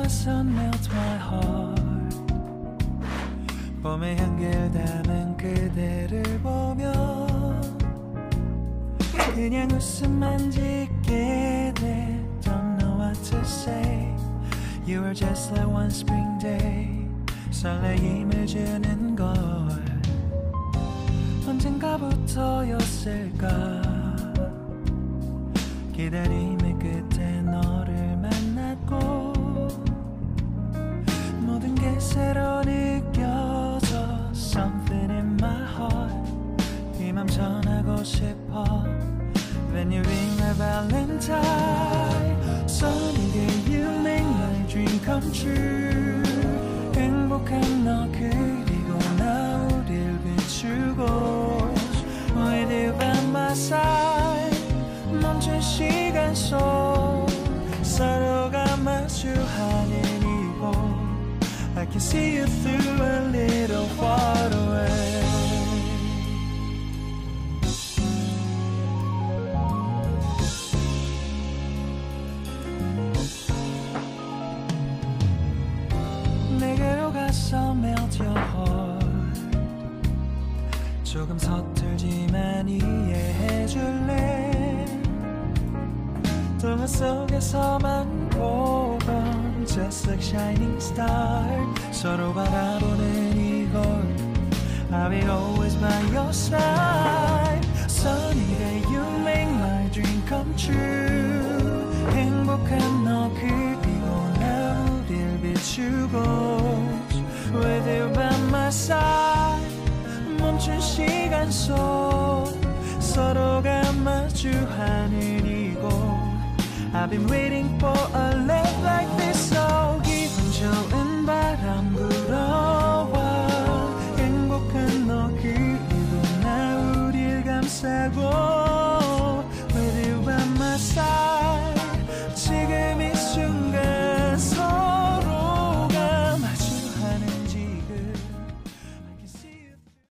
sun melts my heart. 봄의 향기를 담은 그대를 보며 그냥 웃음만 짓게 돼. Don't know what to say. You were just like one spring day. 설레임을 주는 걸 언젠가부터였을까. 기다림의 끝에 너를 만났고 모든 게 새로 느껴져. Something in my heart. 이 맘 전하고 싶어. When you ring my valentine. Sunny day you make my dream come true. 행복한 너 그리고 나 우릴 비추고 With you by my side. 멈춘 시간 속 서로가 마주하는 이곳 I can see you through a little far away. 내게로 가서 melt your heart. 조금 서툴지만 이해해줄래. 동화 속에서만 보던 Just like shining star. 서로 바라보는 이곳 I'll be always by your side. Sunny day you make my dream come true. 행복한 너 그리고 나 우릴 비추고 With you by my side. 멈춘 시간 속 서로가 마주하는 이곳 I've been waiting for a love like this. So 기분 좋은 바람 불어와 행복한 너 그리고 나 우릴 감싸고